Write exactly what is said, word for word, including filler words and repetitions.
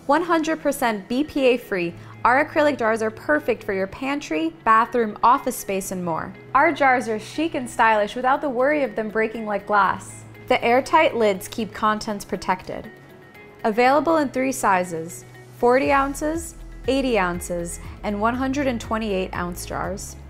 one hundred percent B P A free, our acrylic jars are perfect for your pantry, bathroom, office space, and more. Our jars are chic and stylish without the worry of them breaking like glass. The airtight lids keep contents protected. Available in three sizes, forty ounces, eighty ounces, and one hundred twenty-eight ounce jars.